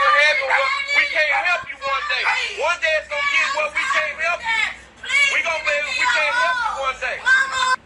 what happened was we can't help you one day. One day it's gonna get what we can't help you. We can't help you one day.